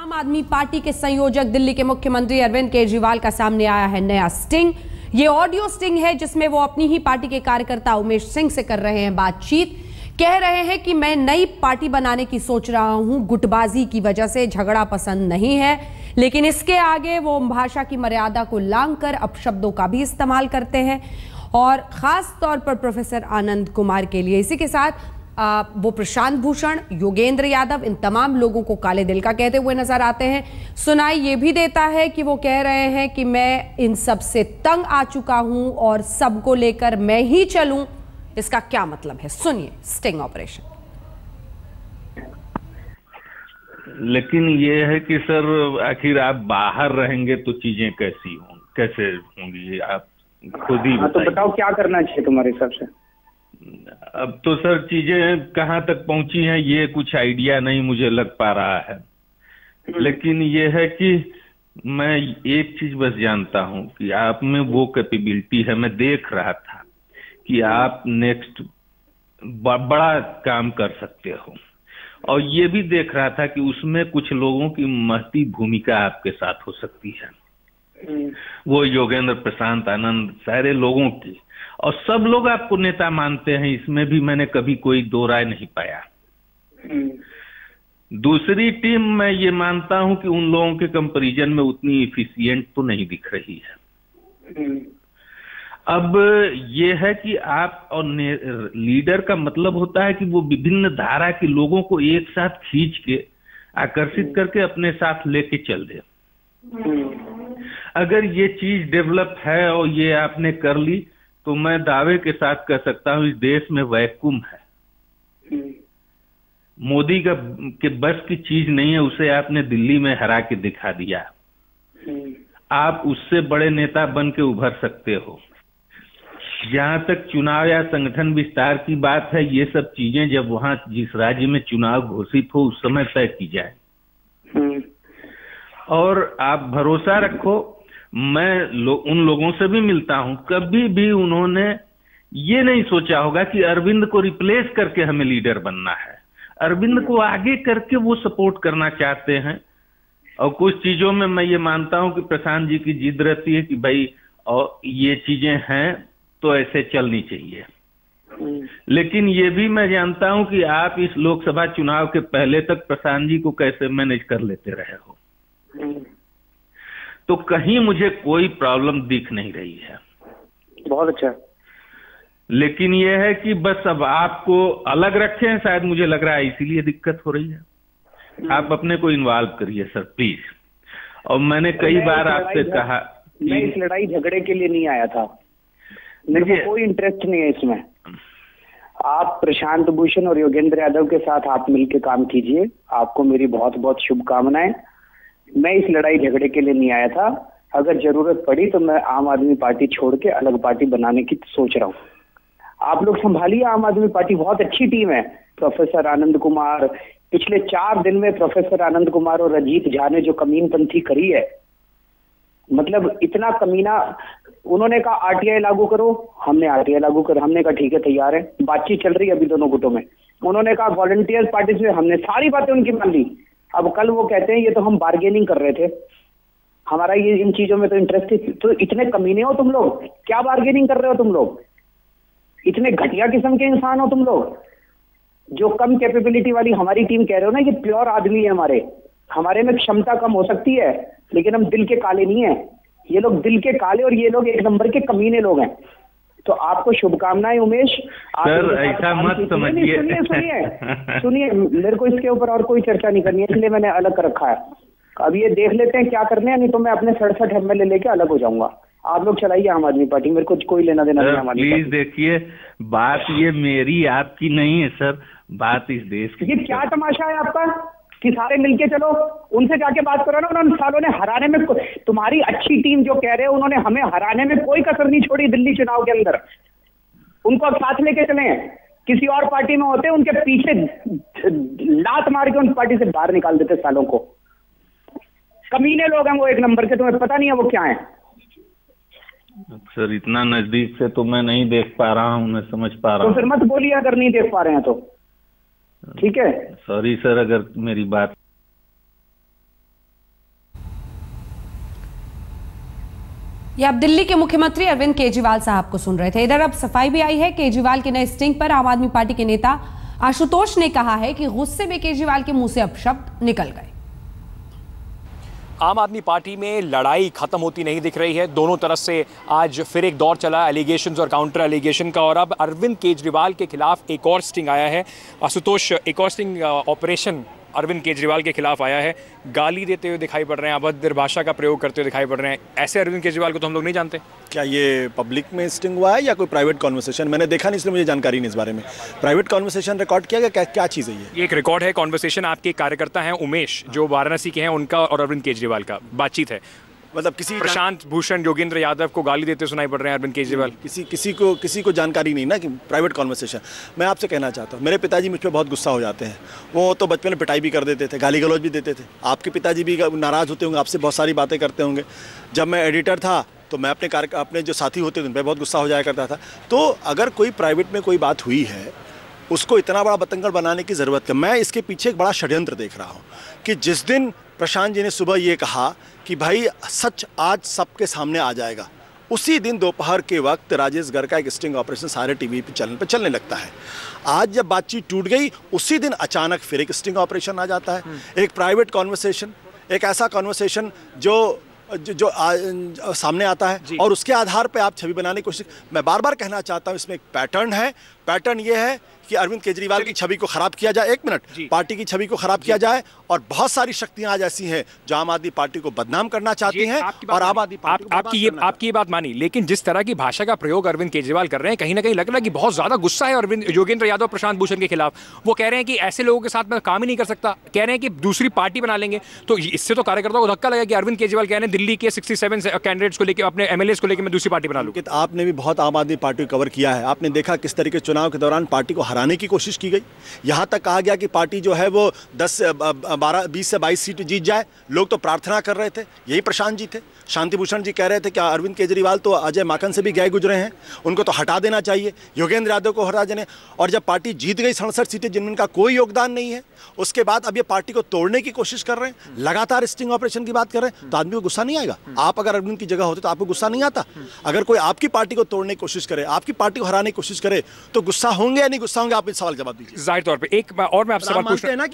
आम आदमी पार्टी के संयोजक दिल्ली के मुख्यमंत्री अरविंद केजरीवाल का सामने आया है नया स्टिंग। ये ऑडियो स्टिंग है जिसमें वो अपनी ही पार्टी के कार्यकर्ता उमेश सिंह से कर रहे हैं बातचीत। कह रहे हैं कि मैं नई पार्टी बनाने की सोच रहा हूं, गुटबाजी की वजह से झगड़ा पसंद नहीं है, लेकिन इसके आगे वो भाषा की मर्यादा को लांघकर अपशब्दों का भी इस्तेमाल करते हैं और खास तौर पर प्रोफेसर आनंद कुमार के लिए। इसी के साथ वो प्रशांत भूषण, योगेंद्र यादव, इन तमाम लोगों को काले दिल का कहते हुए नजर आते हैं। सुनाई ये भी देता है कि वो कह रहे हैं कि मैं इन सब से तंग आ चुका हूं और सबको लेकर मैं ही चलूं। इसका क्या मतलब है, सुनिए स्टिंग ऑपरेशन। लेकिन ये है कि सर आखिर आप बाहर रहेंगे तो चीजें कैसे होंगी, आप खुद ही तो बताओ क्या करना चाहिए तुम्हारे हिसाब से। अब तो सर चीजें कहाँ तक पहुंची हैं ये कुछ आइडिया नहीं मुझे लग पा रहा है, लेकिन ये है कि मैं एक चीज बस जानता हूं कि आप में वो कैपेबिलिटी है। मैं देख रहा था कि आप नेक्स्ट बड़ा काम कर सकते हो, और ये भी देख रहा था कि उसमें कुछ लोगों की महती भूमिका आपके साथ हो सकती है। वो योगेंद्र, प्रशांत, आनंद, सारे लोगों की, और सब लोग आपको नेता मानते हैं, इसमें भी मैंने कभी कोई दो राय नहीं पाया। दूसरी टीम मैं ये मानता हूं कि उन लोगों के कंपैरिजन में उतनी इफिशिएंट तो नहीं दिख रही है। अब ये है कि आप, और लीडर का मतलब होता है कि वो विभिन्न धारा के लोगों को एक साथ खींच के आकर्षित करके अपने साथ लेके चल दे। अगर ये चीज डेवलप है और ये आपने कर ली तो मैं दावे के साथ कह सकता हूं इस देश में वैक्यूम है। मोदी के बस की चीज नहीं है, उसे आपने दिल्ली में हरा के दिखा दिया। आप उससे बड़े नेता बन के उभर सकते हो। जहां तक चुनाव या संगठन विस्तार की बात है, ये सब चीजें जब वहां जिस राज्य में चुनाव घोषित हो उस समय तय की जाए। और आप भरोसा रखो, मैं उन लोगों से भी मिलता हूं, कभी भी उन्होंने ये नहीं सोचा होगा कि अरविंद को रिप्लेस करके हमें लीडर बनना है। अरविंद को आगे करके वो सपोर्ट करना चाहते हैं। और कुछ चीजों में मैं ये मानता हूं कि प्रशांत जी की जिद रहती है कि भाई और ये चीजें हैं तो ऐसे चलनी चाहिए। लेकिन ये भी मैं जानता हूं कि आप इस लोकसभा चुनाव के पहले तक प्रशांत जी को कैसे मैनेज कर लेते रहे हो, तो कहीं मुझे कोई प्रॉब्लम दिख नहीं रही है। बहुत अच्छा। लेकिन यह है कि बस अब आपको अलग रखे हैं, शायद मुझे लग रहा है इसीलिए दिक्कत हो रही है। आप अपने को इन्वॉल्व करिए सर प्लीज। और मैंने कई बार आपसे कहा मैं इस लड़ाई झगड़े के लिए नहीं आया था, मेरे को कोई इंटरेस्ट नहीं है इसमें। आप प्रशांत भूषण और योगेंद्र यादव के साथ आप मिलकर काम कीजिए, आपको मेरी बहुत बहुत शुभकामनाएं। मैं इस लड़ाई झगड़े के लिए नहीं आया था। अगर जरूरत पड़ी तो मैं आम आदमी पार्टी छोड़ के अलग पार्टी बनाने की सोच रहा हूँ। आप लोग संभालिए आम आदमी पार्टी, बहुत अच्छी टीम है। प्रोफेसर आनंद कुमार, पिछले 4 दिन में प्रोफेसर आनंद कुमार और अजीत झा ने जो कमीनपंथी करी है, मतलब इतना कमीना। उन्होंने कहा आरटीआई लागू करो, हमने आरटीआई लागू कर, हमने कहा ठीक है तैयार है, बातचीत चल रही है अभी दोनों गुटों में। उन्होंने कहा वॉलंटियर्स पार्टी से, हमने सारी बातें उनकी मान ली। अब कल वो कहते हैं ये तो हम बार्गेनिंग कर रहे थे, हमारा ये इन चीजों में तो इंटरेस्ट है। तो इतने कमीने हो तुम लोग, क्या बार्गेनिंग कर रहे हो तुम लोग? इतने घटिया किस्म के इंसान हो तुम लोग, जो कम कैपेबिलिटी वाली हमारी टीम कह रहे हो ना, ये प्योर आदमी है। हमारे में क्षमता कम हो सकती है, लेकिन हम दिल के काले नहीं है। ये लोग दिल के काले और ये लोग एक नंबर के कमीने लोग हैं। तो आपको शुभकामनाएं उमेश। सर ऐसा मत समझिए। सुनिए, मेरे को इसके ऊपर और कोई चर्चा नहीं करनी है, इसलिए मैंने अलग कर रखा है। अब ये देख लेते हैं क्या करने हैं, नहीं तो मैं अपने 67 MLA लेके अलग हो जाऊंगा। आप लोग चलाइए आम आदमी पार्टी, मेरे को कोई लेना देना नहीं हमारी। प्लीज देखिए, बात ये मेरी आपकी नहीं है सर, बात इस देश की। ये क्या तमाशा है आपका कि सारे मिलके चलो, उनसे जाके बात करो ना। उन्होंने सालों ने हराने में, तुम्हारी अच्छी टीम जो कह रहे हो, उन्होंने हमें हराने में कोई कसर नहीं छोड़ी दिल्ली चुनाव के अंदर। उनको अब साथ लेके चले। किसी और पार्टी में होते उनके पीछे लात मार के उन पार्टी से बाहर निकाल देते सालों को। कमीने लोग हैं वो एक नंबर के, तुम्हें पता नहीं है वो क्या है। सर इतना नजदीक से तो मैं नहीं देख पा रहा हूँ, मैं समझ पा रहा हूँ। तो फिर मत बोलिए अगर नहीं देख पा रहे हैं तो, ठीक है। सॉरी सर अगर मेरी बात ये आप दिल्ली के मुख्यमंत्री अरविंद केजरीवाल साहब को सुन रहे थे। इधर अब सफाई भी आई है केजरीवाल के नए स्टिंग पर। आम आदमी पार्टी के नेता आशुतोष ने कहा है कि गुस्से में केजरीवाल के मुंह से अपशब्द निकल गए। आम आदमी पार्टी में लड़ाई खत्म होती नहीं दिख रही है। दोनों तरफ से आज फिर एक दौर चला एलिगेशंस और काउंटर एलिगेशन का, और अब अरविंद केजरीवाल के खिलाफ एक और स्टिंग आया है। आशुतोष, एक और स्टिंग ऑपरेशन अरविंद केजरीवाल के खिलाफ आया है। गाली देते हुए दिखाई पड़ रहे हैं, अभद्र भाषा का प्रयोग करते हुए दिखाई पड़ रहे हैं। ऐसे अरविंद केजरीवाल को तो हम लोग नहीं जानते। क्या ये पब्लिक में स्टिंग हुआ है या कोई प्राइवेट कॉन्वर्सेशन? मैंने देखा नहीं, इसलिए मुझे जानकारी नहीं इस बारे में। प्राइवेट कॉन्वर्सेशन रिकॉर्ड किया गया, क्या चीज़ है ये? एक रिकॉर्ड है कॉन्वर्सेशन। आपके कार्यकर्ता हैं उमेश, जो वाराणसी के हैं, उनका और अरविंद केजरीवाल का बातचीत है। मतलब किसी प्रशांत भूषण योगेंद्र यादव को गाली देते सुनाई पड़ रहे हैं अरविंद केजरीवाल। किसी को जानकारी नहीं ना कि प्राइवेट कॉन्वर्सेशन। मैं आपसे कहना चाहता हूँ, मेरे पिताजी मुझ पर बहुत गुस्सा हो जाते हैं। वो तो बचपन में पिटाई भी कर देते थे, गाली गलौज भी देते थे। आपके पिताजी भी नाराज़ होते होंगे, आपसे बहुत सारी बातें करते होंगे। जब मैं एडिटर था तो मैं अपने जो साथी होते थे उन पर बहुत गुस्सा हो जाया करता था। तो अगर कोई प्राइवेट में कोई बात हुई है, उसको इतना बड़ा बतंगड़ बनाने की ज़रूरत है। मैं इसके पीछे एक बड़ा षड्यंत्र देख रहा हूँ कि जिस दिन प्रशांत जी ने सुबह ये कहा कि भाई सच आज सबके सामने आ जाएगा, उसी दिन दोपहर के वक्त राजेश गर्ग का एक स्टिंग ऑपरेशन सारे टीवी पे चलने लगता है। आज जब बातचीत टूट गई, उसी दिन अचानक फिर एक स्टिंग ऑपरेशन आ जाता है। एक प्राइवेट कॉन्वर्सेशन, एक ऐसा कॉन्वर्सेशन जो सामने आता है और उसके आधार पे आप छवि बनाने की कोशिश। मैं बार बार कहना चाहता हूँ, इसमें एक पैटर्न है। पैटर्न ये है कि अरविंद केजरीवाल की छवि को खराब किया जाए, 1 मिनट, पार्टी की छवि को खराब किया जाए, और बहुत सारी शक्तियां आज ऐसी हैं जो आम आदमी पार्टी को बदनाम करना चाहती हैं और आम आदमी पार्टी को आपकी ये बात मानी। लेकिन जिस तरह की भाषा का प्रयोग अरविंद केजरीवाल कर रहे हैं, कहीं ना कहीं लग रहा है कि बहुत ज्यादा गुस्सा है अरविंद योगेंद्र यादव प्रशांत भूषण के खिलाफ। वो कह रहे हैं कि ऐसे लोगों के साथ मैं काम ही नहीं कर सकता, कह रहे हैं कि दूसरी पार्टी बना लेंगे। तो इससे तो कार्यकर्ताओं को धक्का लगा कि अरविंद केजरीवाल कह रहे हैं दिल्ली के 67 कैंडिडेट्स को लेकर, अपने एमएलए को लेकर मैं दूसरी पार्टी बना लूं। आपने भी बहुत आम आदमी पार्टी को कवर किया है। आपने देखा किस तरीके चुनाव के दौरान पार्टी को हराने की कोशिश की गई। यहां तक कहा गया कि पार्टी जो है वो 20 से 22 सीट जीत जाए। लोग तो प्रार्थना कर रहे थे, यही प्रशांत जी थे। शांति भूषण जी कह रहे थे कि अरविंद केजरीवाल तो अजय माकन से भी गए गुजरे हैं, उनको तो हटा देना चाहिए, योगेंद्र यादव को हटा देने। और जब पार्टी जीत गई 67 सीटें जिनमें का कोई योगदान नहीं है, उसके बाद अब ये पार्टी को तोड़ने की कोशिश कर रहे हैं, लगातार स्टिंग ऑपरेशन की बात कर रहे हैं, तो आदमी को गुस्सा नहीं आएगा? आप अगर अरविंद की जगह होते तो आपको गुस्सा नहीं आता? अगर कोई आपकी पार्टी को तोड़ने की कोशिश करे, आपकी पार्टी को हराने की कोशिश करे, तो गुस्सा होंगे या नहीं गुस्सा होंगे? आप इस सवाल जवाब दीजिए। जाहिर तौर पे एक और मैं आपसे सवाल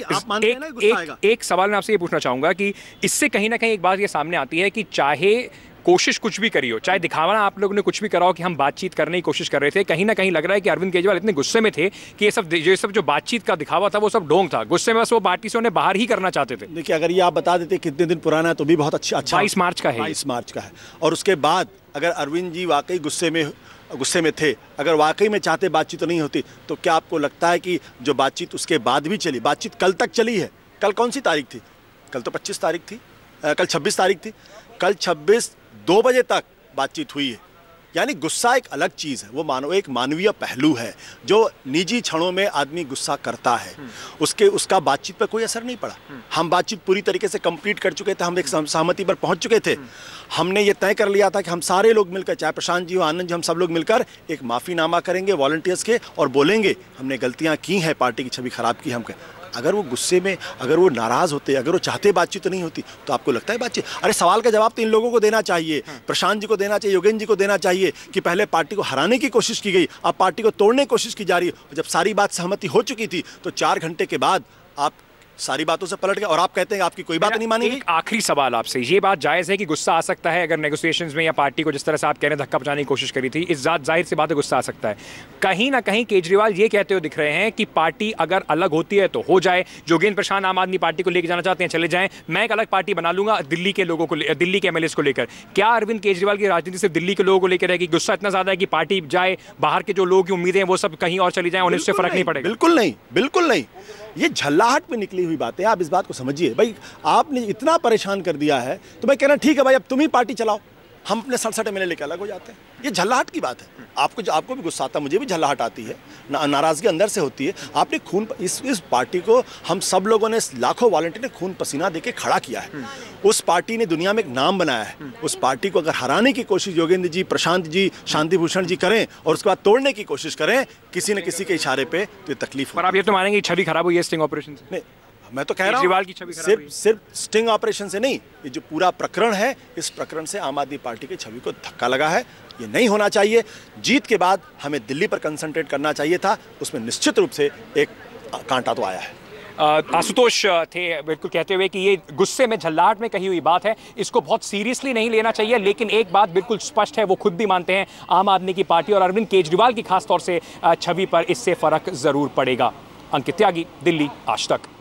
एक सवाल मैं आपसे ये पूछना चाहूंगा कि इससे कहीं ना कहीं एक बात ये सामने आती है कि चाहे कोशिश कुछ भी करी हो, चाहे दिखावा आप लोगों ने कुछ भी करा हो कि हम बातचीत करने की कोशिश कर रहे थे, कहीं ना कहीं लग रहा है कि अरविंद केजरीवाल इतने गुस्से में थे कि ये सब जो बातचीत का दिखावा था वो सब ढोंग था। गुस्से में बस वो पार्टी से उन्हें बाहर ही करना चाहते थे। देखिए, अगर ये आप बता देते कितने दिन पुराना है तो भी बहुत अच्छा 22 मार्च का है। 22 मार्च का है। और उसके बाद अगर अरविंद जी वाकई गुस्से में थे, अगर वाकई में चाहते बातचीत तो नहीं होती, तो क्या आपको लगता है कि जो बातचीत उसके बाद भी चली, बातचीत कल तक चली है? कल कौन सी तारीख थी? कल तो 25 तारीख थी, कल 26 तारीख थी। कल 26 2 बजे तक बातचीत हुई है। यानी गुस्सा एक अलग चीज़ है, वो एक मानवीय पहलू है। जो निजी क्षणों में आदमी गुस्सा करता है, उसका बातचीत पर कोई असर नहीं पड़ा। हम बातचीत पूरी तरीके से कंप्लीट कर चुके थे, हम एक सहमति पर पहुंच चुके थे। हमने ये तय कर लिया था कि हम सारे लोग मिलकर, चाहे प्रशांत जी हो, आनंद जी, हम सब लोग मिलकर एक माफ़ीनामा करेंगे वॉलंटियर्स के और बोलेंगे हमने गलतियाँ की हैं, पार्टी की छवि खराब की हमको। अगर वो गुस्से में, अगर वो नाराज़ होते, अगर वो चाहते बातचीत तो नहीं होती, तो आपको लगता है बातचीत? अरे सवाल का जवाब तो इन लोगों को देना चाहिए, प्रशांत जी को देना चाहिए, योगेंद्र जी को देना चाहिए कि पहले पार्टी को हराने की कोशिश की गई, अब पार्टी को तोड़ने की कोशिश की जा रही है। जब सारी बात सहमति हो चुकी थी तो 4 घंटे के बाद आप सारी बातों से पलट गए और आप कहते हैं आपकी कोई बात नहीं मानी। एक आखिरी सवाल आपसे, ये बात जायज़ है कि गुस्सा आ सकता है अगर नेगोशिएशंस में या पार्टी को जिस तरह से आप कह रहे हैं धक्का पहुंचाने की कोशिश करी थी, इस जाहिर सी बात है गुस्सा आ सकता है। कहीं ना कहीं केजरीवाल ये कहते हुए दिख रहे हैं कि पार्टी अगर अलग होती है तो हो जाए, योगेंद्र प्रशांत आम आदमी पार्टी को लेकर जाना चाहते हैं चले जाएं, मैं एक अलग पार्टी बना लूंगा दिल्ली के लोगों को, दिल्ली के एमएलए को लेकर। क्या अरविंद केजरीवाल की राजनीति सिर्फ दिल्ली के लोगों को लेकर है कि गुस्सा इतना ज्यादा है कि पार्टी जाए, बाहर के जो लोग की उम्मीदें हैं वो सब कहीं और चली जाएं, उन्हें उससे फर्क नहीं पड़ेगा? बिल्कुल नहीं, बिल्कुल नहीं। ये झल्लाहट में निकली हुई बात है, आप इस बात को समझिए। भाई आपने इतना परेशान कर दिया है तो मैं कहना ठीक है भाई, अब तुम ही पार्टी चलाओ, हम अपने 67 एमएलए लेकर अलग हो जाते हैं। ये झल्लाहट की बात है। आपको भी गुस्सा आता, मुझे भी झल्लाहट आती है, नाराजगी अंदर से होती है। आपने खून, इस पार्टी को हम सब लोगों ने, लाखों वॉलंटियर ने खून पसीना देके खड़ा किया है। उस पार्टी ने दुनिया में एक नाम बनाया है। उस पार्टी को अगर हराने की कोशिश योगेंद्र जी, प्रशांत जी, शांति भूषण जी करें और उसके बाद तोड़ने की कोशिश करें किसी न किसी के इशारे पे, तो ये तकलीफ। पर आप ये तो मानेंगे छवि खराब हुई है स्टिंग ऑपरेशन से? नहीं, मैं तो कह रहा केजरीवाल हूँ की छवि खराब हुई। सिर्फ स्टिंग ऑपरेशन से नहीं, ये जो पूरा प्रकरण है, इस प्रकरण से आम आदमी पार्टी की छवि को धक्का लगा है। ये नहीं होना चाहिए। जीत के बाद हमें दिल्ली पर कंसंट्रेट करना चाहिए था, उसमें निश्चित रूप से एक कांटा तो आया है। आशुतोष थे बिल्कुल कहते हुए कि ये गुस्से में झल्लाहट में कही हुई बात है, इसको बहुत सीरियसली नहीं लेना चाहिए। लेकिन एक बात बिल्कुल स्पष्ट है, वो खुद भी मानते हैं, आम आदमी की पार्टी और अरविंद केजरीवाल की खासतौर से छवि पर इससे फर्क जरूर पड़ेगा। अंकित त्यागी, दिल्ली, आज तक।